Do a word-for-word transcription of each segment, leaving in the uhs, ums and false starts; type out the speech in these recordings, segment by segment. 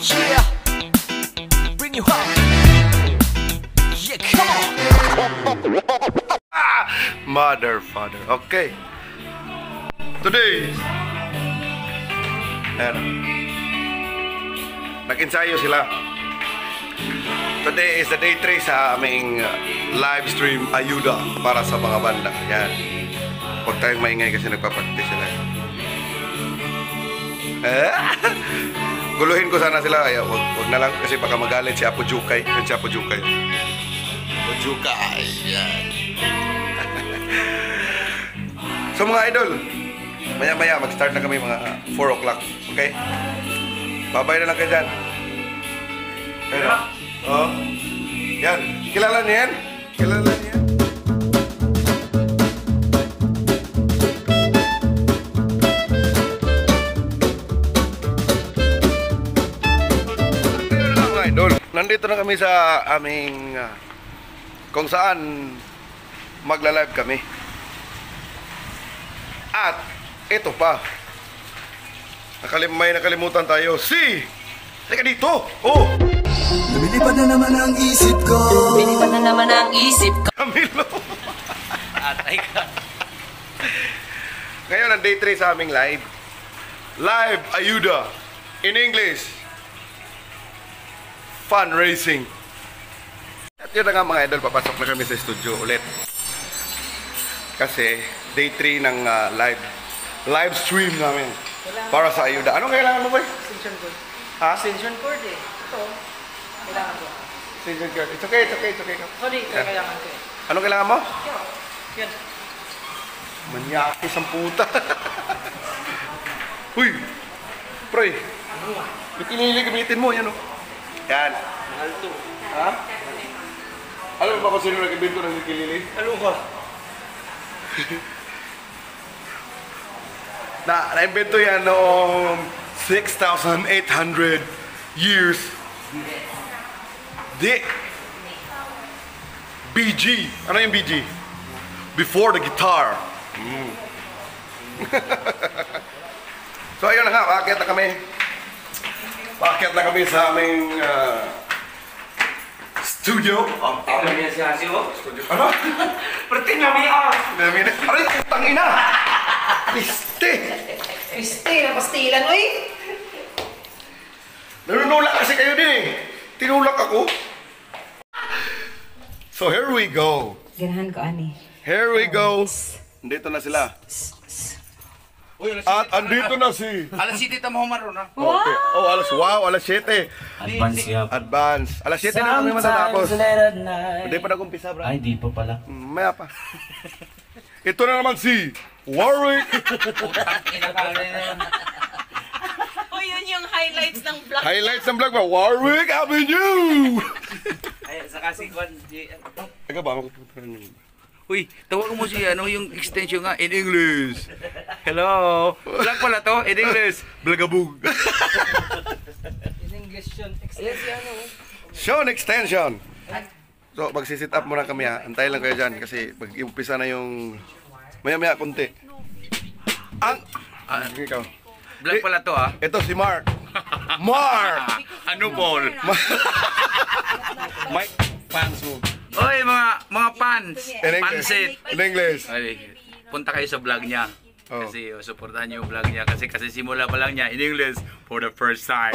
Yeah, bring you home. Yeah, come on. Ah, mother, father. Okay. Today. Ayan. Nag-ensayo sila. Today is the day three sa aming uh, live stream ayuda para sa mga banda. Yan. Huwag tayong maingay kasi nagpa-practice sila. Eh? Guluhin ko sana sila. Ay, wag, wag na lang kasi baka magalit si Apo Jukay. Yan si Apo Jukay. Apo Jukay. Yan. So mga idol, maya-maya mag-start na kami mga four o'clock. Okay? Babay na lang kayo dyan. Pero, oh. Yan. Kilala niya yan? Kilala niya yan? Nandito na kami sa aming uh, kung saan magla-live kami. At ito pa. Nakalim may nakalimutan tayo. Si! Teka dito! Oh! Lumilipad na naman ang isip ko. Lumilipad na naman ang isip ko. Camilo! Atay ka. Ngayon ang day three sa aming live. Live Ayuda. In English. Fundraising. At yun na nga mga idol, papasok na kami sa studio ulit. Kasi day three ng uh, live live stream namin para sa ayuda. Anong kailangan mo ba? Extension cord. Ha? Extension cord eh. Ito. Kailangan ko. Extension cord. It's okay, it's okay, it's okay. Sorry, Yeah. kailangan ko eh. Anong kailangan mo? Yan. Manyakis ang puta. Uy! Pre! Bikinili gamitin mo, yan o. Yan. Mahal to. Ha? Alam mo ba kung sino nag-ibento ng ukulele? Ano ka? Na, na-invento yan noong six thousand eight hundred years. Di. B G. Ano yung B G? Before the guitar. Mm. So ayun na nga, bakit na kami? Bakit na kami sa aming uh, studio? Oh, Tingnan niya si Hasi oh. studio. Ano? Perting namin ah! Dami na. Aray, putang ina! Piste! Piste na pastilan oy! Nanunulak kasi kayo din eh. Tinulak ako. So here we go. Ganahan ko, ani. Here we go. Andito na sila. At andito na si... Alas siti ta mo maron na. Okay. Oh, alas, wow, alas siyete. Advance siya. Advance. Alas siyete na kami matatapos. late at night. Hindi pa nag-umpisa, bro. Ay, di pa pala. Mm, Maya pa. Ito na naman si Warwick. O, yun yung highlights ng vlog. Highlights ng vlog ba? Warwick Avenue! Ay, saka si Kwan. Ikaw ba? Makututunan niyo. Uy, tawag mo si ano yung extension nga in English. Hello. Vlog pala to in English. Blagabug. In English yun. Ayan si ano oh. Sean Extension. So, magsisit up muna kami ha. Antay lang kayo dyan kasi mag-umpisa na yung maya-maya konti. Ang... Ah, ikaw. Vlog pala to ah. Ito si Mark. Mark! Ano Paul? Mike Panso. Oy mga mga fans. In English. Pansit. In English. Ay, punta kayo sa vlog niya. Oh. Kasi oh, supportahan niyo yung vlog niya kasi kasi simula pa lang niya in English for the first time.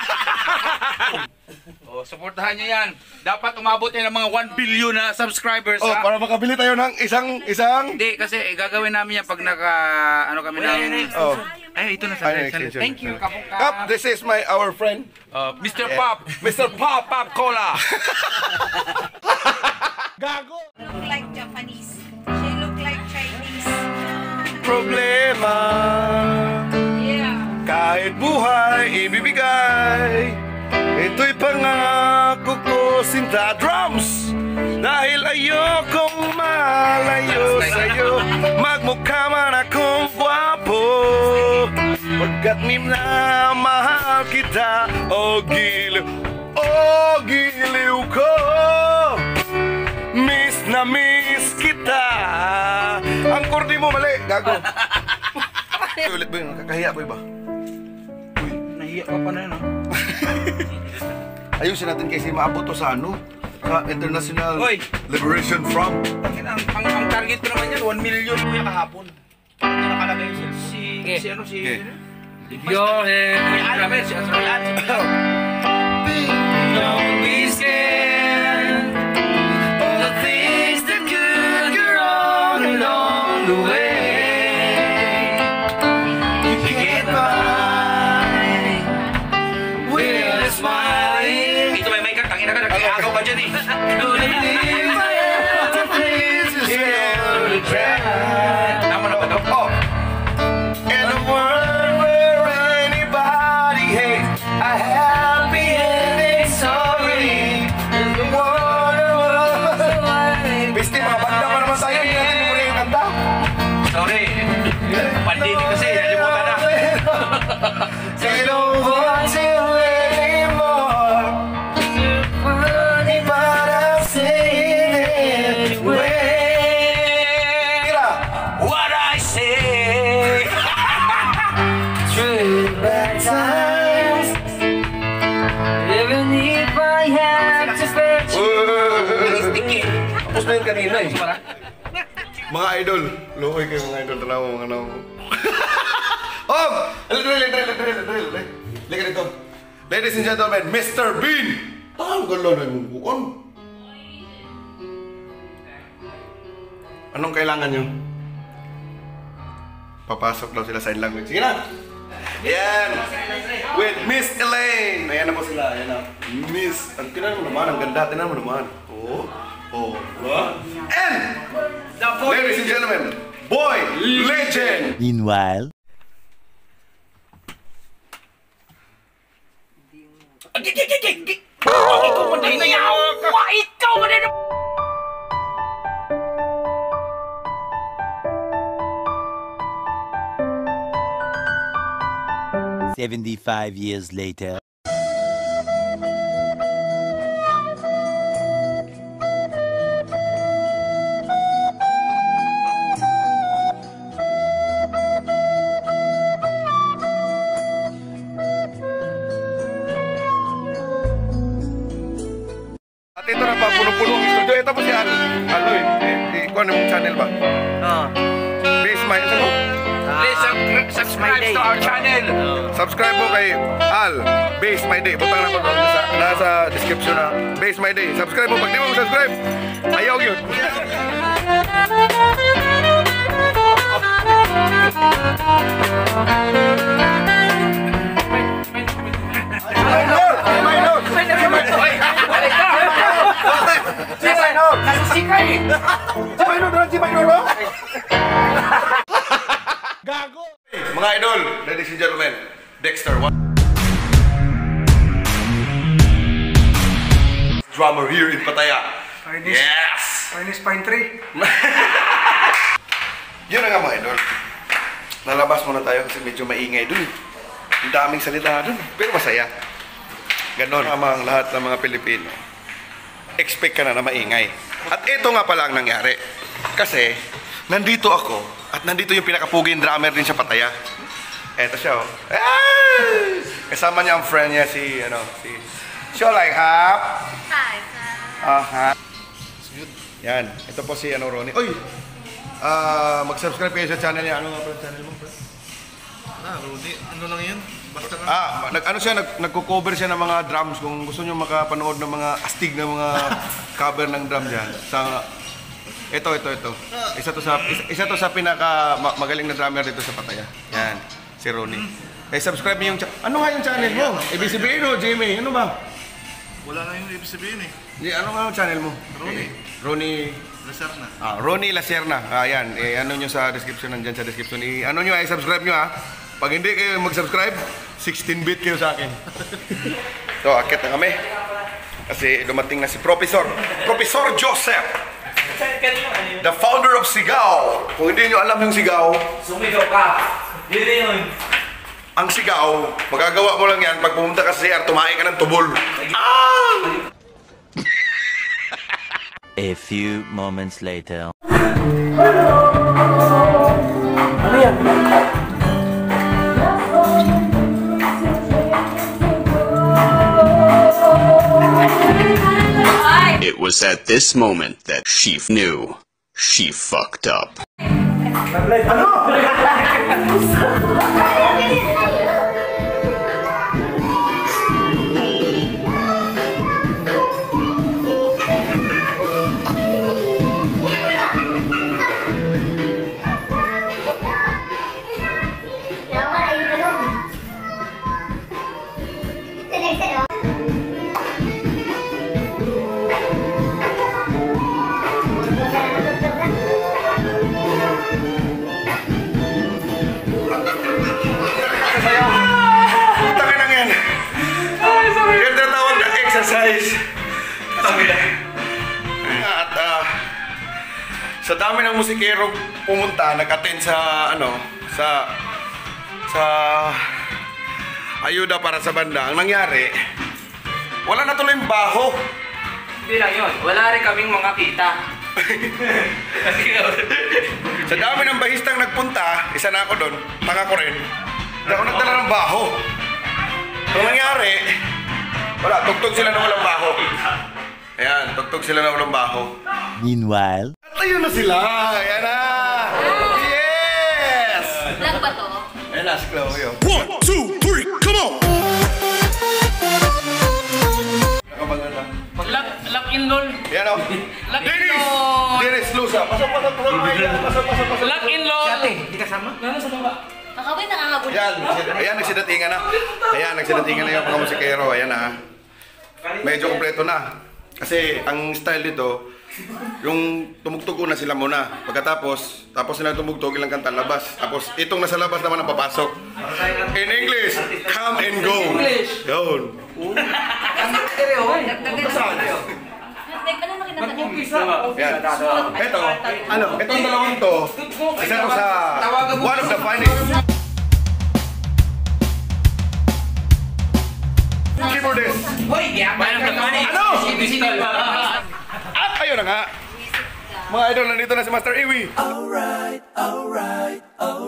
Oh, supportahan niyo yan. Dapat umabot yan ng mga one billion na subscribers. Oh, ha? para makabili tayo ng isang isang Hindi kasi eh, gagawin namin yan pag naka ano kami ng Oh. Ay, ito na sa Ay, sa- extension. Thank you, Kapong Up, this is my our friend. Uh, Mister Pop, Mister Pop Pop Cola. Gago. Look like Japanese. She look like Chinese. Problema. Yeah. Kahit buhay ibibigay. Ito'y pangako ko, Sinta Drums. Dahil ayokong malayo sa'yo. Magmukha man akong gwapo. Pagkat minamahal kita. O giliw, o giliw ko. Miss na miss kita. Ang kordi mo mali, gago. Ulit ba yun? Kakahiya ko iba? Nahiya ka pa na yun, ah. Ayusin natin kasi maabot to sa ano? Sa International Hoy! Liberation Front. Ang, ang, ang target ko naman yan, one million kuya kahapon. Parang yung nakalagay si, si, si ano, si... Okay. Your head. Kuya Alan, si Asroy Alan. Don't be scared. All the things that could go wrong along the way. You can get by with a smile. Ito may may ka, tangina ka, nag-iagaw ka dyan eh. Tama na ba ito? Oh! In a world where anybody hates a happy ending story. In the world Biste, mga banda pa naman tayo. Hindi natin muna yung kanta. Sorry. Pandemic kasi, nalimutan na. I don't want to anymore. Funny, but I'll say it anyway. Tira! What I say. True bad times. Even if I have to fetch Tapos na yun kanina eh. Mga idol. Lukoy kayo mga idol. Tanaw mga naw. Oh! Drill, drill, drill, drill, drill, drill. Liga dito. Ladies and gentlemen, Mister Bean! Ang gala na yung buon. Anong kailangan nyo? Papasok daw sila sign language. Sige na! Yan! With Miss Elaine! Ayan na po sila. Ayan na. Miss. Ang tinan mo naman. Ang ganda. Tinan mo naman. Oh. Oh. What? And! Ladies and gentlemen, Boy Legend! Meanwhile, Ikaw mo din na yaw! Ikaw mo din na... seventy-five years later. At ito na pa, puno-puno ang studio. Ito po si Al. Ano eh? Eh, ikuha na mong channel ba? Oh. Base my... Ano? Please sub- subscribe to our channel. Subscribe po kay Al. Base My Day. Butang na po doon nasa, nasa description na. Base My Day. Subscribe po. Pag di mo subscribe, ayaw yun. Minor! Minor! Si Minor! Nasisika eh. Si Minor doon! Si Minor ba? Gago! Mga idol, ladies and gentlemen, Dexter, what? Drummer here in Pattaya. Chinese. Yes! Chinese Pine Tree. Yun na nga mga idol. Nalabas muna tayo kasi medyo maingay dun. Ang daming salita dun. Pero masaya. Ganon ang lahat ng mga Pilipino. Expect ka na na maingay. At ito nga pala ang nangyari. Kasi, nandito ako. At nandito yung pinakapuging drummer din sa Pattaya. Eto siya oh. Ah! Kasama niya ang friend niya si, ano, si... Sholay Hap. Hi, sir. Aha. Yan. Ito po si ano, Ronnie. Uy! Ah, mag-subscribe kayo sa channel niya. Ano nga pala channel mo? Ah, Rudy, ano lang yun? Basta ka. Ah, nag, ano siya, nag, nagko-cover siya ng mga drums. Kung gusto niyo makapanood ng mga astig na mga cover ng drum dyan. Sa, ito, ito, ito. Isa to sa, isa, isa to sa pinaka ma, magaling na drummer dito sa Pattaya. Yan, si Ronnie. Eh, subscribe niyo yung cha- ano nga yung channel mo? Ibig sabihin o, Jimmy? Ano ba? Wala na yung ibig sabihin eh. Di, ano nga yung channel mo? Ronnie. Eh, Ronnie... Lasar na. Ah, Ronnie Lacerna. Ayan, eh, ano nyo sa description, nandyan sa description. I, ano nyo, ay subscribe nyo ha. Pag hindi kayo mag-subscribe, sixteen bit kayo sa akin. So, akit na kami. Kasi dumating na si Professor. Professor Joseph. The founder of Sigaw. Kung hindi nyo alam yung Sigaw, Sumigaw ka. Yun na yun. ang Sigaw, magagawa mo lang yan pag pumunta ka sa C R, tumae ka ng tubol. Ah! A few moments later. Ano yan? It was at this moment that she knew she fucked up. Exercise. At uh, sa dami ng musikero pumunta, nag-attend sa ano, sa sa ayuda para sa banda. Ang nangyari, wala na tuloy yung baho. Hindi lang yun. Wala rin kaming mga kita. Sa dami ng bahistang nagpunta, isa na ako doon, tanga ko rin. Hindi ako nagdala ng baho. Ang nangyari, wala, tugtog sila na walang baho. Ayan, tugtog sila na walang baho. Meanwhile, At ayun na sila! Ayan na! Yes! Vlog ba to? Ayan na, si Chloe. One, two, three, come on! Nakabaganda. Lock, lock in lol. Ayan o. Lock in Dennis! lol. Dennis, Lusa. Pasok, pasok, pasok. Pasok, pasok, pasok. Lock in lol. Hindi kasama? Nano sa baba? Kakawin, nakakagulat. Ayan, ayan, nagsidatingan na. Ayan, nagsidatingan na yung mga musikero. Ayan na. Medyo kompleto na. Kasi ang style dito, yung tumugtog una sila muna. Pagkatapos, tapos sila tumugtog ilang kanta labas. Tapos itong nasa labas naman ang papasok. In English, come and go. Yun. Like, ano na kinanta niyo? Yan. Ito, ano, itong dalawang to, isa to sa one of the finest keyboardist. Hoy, yaman ang naman eh. Ano? Pistol. At ayun na nga. Mga idol, nandito na si Master Iwi. Alright, alright,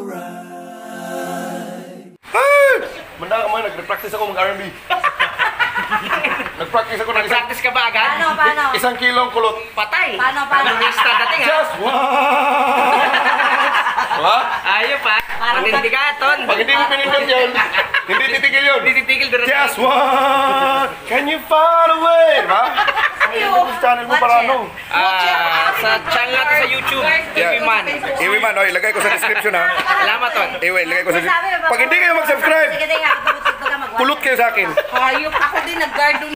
alright. Ay! Manda ka man, nag-practice ako mag-R and B. Nag-practice ako ng isang, Practice ka ba agad? Paano, paano? isang kilong kulot. Patay. Paano, paano? Extra dating ha? Just one! Ha? Ayaw pa. Matindi ka, Ton. Pag hindi mo pinindot yun, hindi titigil yun. Hindi titigil doon. Just one! Can you find a way? Diba? Ang YouTube channel mo para ano? Ah, sa channel natin sa YouTube. Iwi Man. Iwi man, oh, ilagay ko sa description ha. Salamat, Ton. Iwi, ilagay ko sa description. Pag hindi kayo mag-subscribe, Sige, sige, tututog ka mag-watch. kulot kayo sa akin. Hayop, ako din nag-guard doon.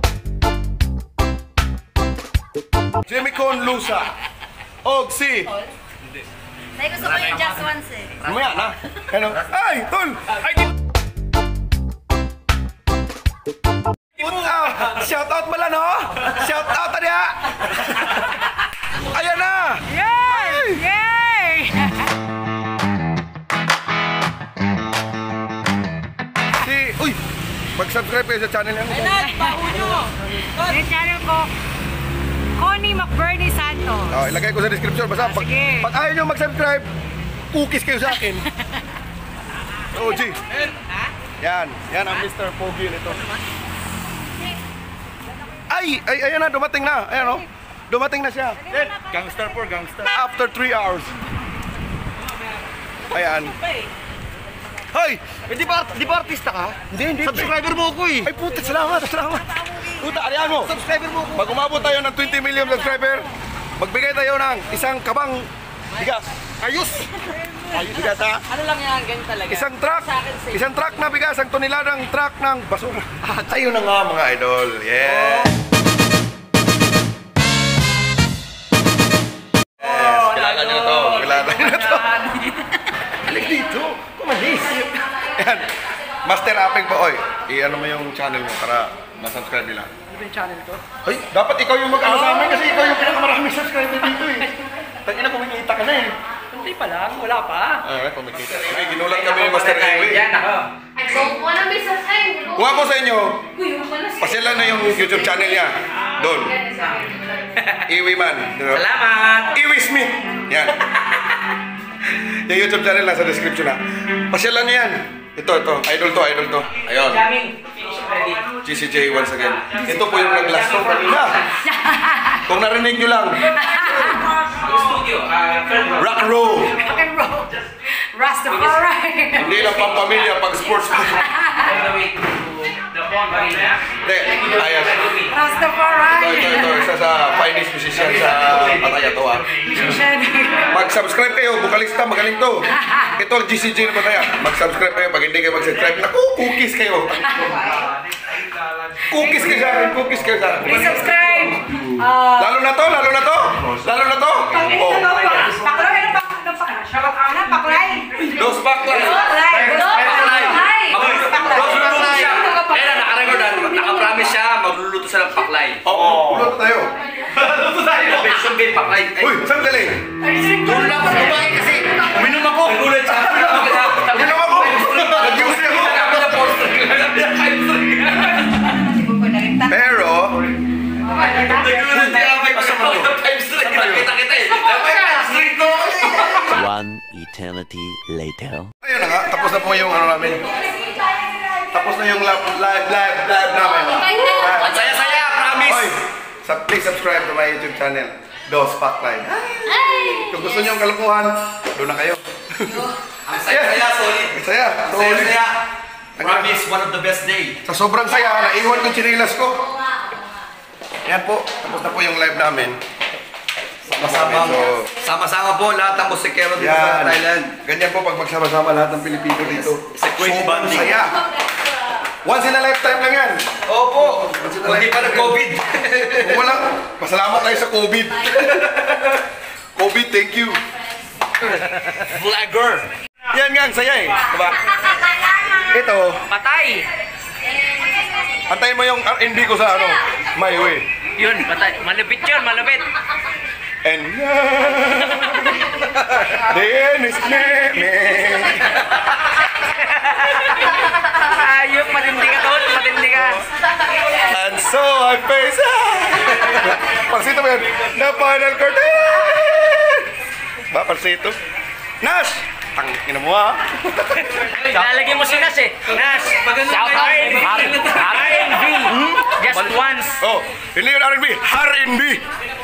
Jimmy Con Lusa. Og si. Dahil gusto ko yung Just Once eh. Mamaya na. Ano? Ay, tol! Ay, di... Ah, shout out pala, no? Shout out tadi ha! Ayan na! Yay! Yay! Si... Uy! Mag-subscribe kayo sa channel yan. Yung channel ko, Connie McBurney Santos. Oh, ilagay ko sa description. Basta pag, Sige. pag ayaw nyo mag-subscribe, cookies kayo sa akin. O G. Yan. Yan ang Mister Pogi nito. Ay! Ay, ayan na. Dumating na. Ayan o. Dumating na siya. Gangster for gangster. After three hours. Ayan. Hoy! Eh, di ba, di ba artista ka? Hindi, hindi. Subscriber mo ako eh. Ay puta, salamat, salamat. Puta, arihan mo. Subscriber mo ako. Pag umabot tayo ng twenty million subscriber, magbigay tayo ng isang kabang bigas. Ayos! Ayos bigas ha. Ano lang yan, ganyan talaga. Isang truck, isang truck na bigas, ang toniladang truck ng basura. At ayun na nga mga idol. Yeah. Yes, kilala nyo na to. Kilala nyo na to. Halik dito. Kumalis. Yan. Master Apeng po. Oy, i-ano mo yung channel mo para ma-subscribe nila. Ano ba yung channel ko? Ay, dapat ikaw yung mag-ano sa amin kasi ikaw yung pinakamaraming subscriber dito eh. Tangina, kumikita ka na eh. Hindi pa lang, wala pa. Ah, kumikita. Okay, ginulat kami ni Master Iwi. Yan ako. Kung ako sa inyo, pasyalan na yung YouTube channel niya. Doon. Iwi Man. Salamat. Iwi Smith. Yan. Yung YouTube channel nasa description na. Pasyalan niyo yan. Ito, ito. Idol to, idol to. Ayun. Jamming. Finish ready. G G C J once again. Ito po yung nag-last song kanina. Kung narinig nyo lang. Rock and roll. Rock and roll. Rastafari. Hindi lang pang pamilya, pang sports. Hindi, ayos. Rastafari. Ito, ito, ito. Isa sa finest musician sa Pattaya to ah. Mag-subscribe kayo, bukalista, magaling to. Ito ang G C J na Pattaya. Mag-subscribe kayo, pag hindi kayo mag-subscribe, naku, cookies kayo. Cookies kayo sa akin, cookies kayo sa akin. Please subscribe. Uh, Lalo na to, lalo na to, lalo na to. Oh. Paklay, ano pa? Ano pa? Ano? Paklay? Dos backline. Paklay. Paklay. Magluluto siya. Kaya na, nakarecord na. Nakapromise siya, magluluto siya ng paklay. Oo, luto tayo. Luto tayo. Besong game paklay. Uy, saan galing? Doon lang ako kumain kasi uminom ako. Nagulat siya. Uminom ako. Nag-juice ako. Pero, One eternity later. ayun na nga, tapos na po yung ano namin. Tapos na yung live, live, live, live namin. Ang saya-saya, promise. Oy, sa, please subscribe to my YouTube channel, Dos Packline. Kung gusto niyo ang kalukuhan, doon na kayo. Ang saya-saya, solid. Saya, solid. Saya-saya. Promise, one of the best day. Sa sobrang saya, naiwan ko yung chinilas ko. Yan po, tapos na po yung live namin. Sama-sama So, Sama-sama po lahat ng musikero dito yan. sa Thailand. Ganyan po pag magsama-sama lahat ng Pilipino dito. It's a great Sobrang bonding. saya. Once in a lifetime lang yan. Opo. Once in a Hindi pa lifetime. nag-COVID. Kung wala, pasalamat tayo sa COVID. COVID, thank you. Vlogger. Yan nga, ang saya eh. Diba? Ito, Patay! antayin mo yung R and B ko sa ano, My Way. Yun, patay. Malupit yun, malupit. And then is Ayun, matindi ka doon, matindi ka. and so I face Parsito mo yan. The final curtain! Ba, Parsito? Nash! Tangina mo ha? Lalagyan mo si Nas eh. Nas, shout out. R and B. Just once. Oh, hindi yun R and B. R and B.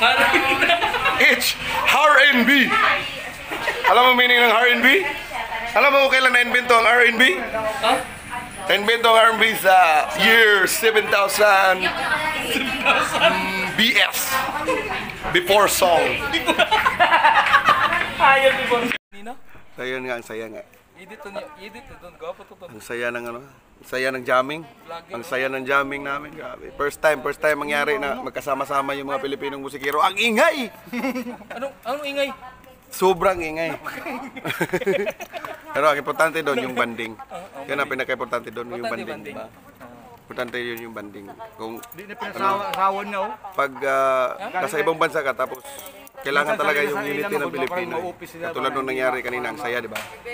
It's R and B. Alam mo meaning ng R and B? Alam mo kung kailan na-invento ang R and B? Huh? Na-invento ang R and B sa year seven thousand B S. Before song. Ayun, di ba? Ayun nga, ang saya nga. Edit to, edit to, doon gapo to. Ang saya ng ano, ang saya ng jamming. Ang saya ng jamming namin, grabe. First time, first time mangyari na magkasama-sama yung mga Pilipinong musikero. Ang ingay! Anong, anong ingay? Sobrang ingay. Pero ang importante doon yung banding. Yan ang pinaka-importante doon, yung banding. Diba? Importante yun yung banding. Kung Pinasawan nga oh. pag uh, nasa ibang bansa ka tapos kailangan talaga yung unity ng Pilipino. Katulad nung nangyari kanina, ang saya, di ba?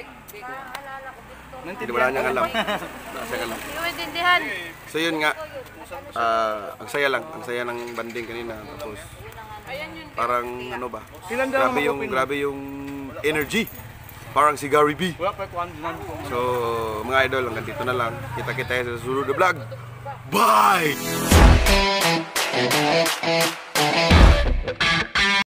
Hindi wala niyang alam. Nasa alam. So yun nga, uh, ang saya lang, ang saya ng banding kanina. Tapos parang ano ba? Grabe yung grabe yung energy. Parang si Gary B. So mga idol, hanggang dito na lang. Kita-kita sa susunod na vlog. Bye!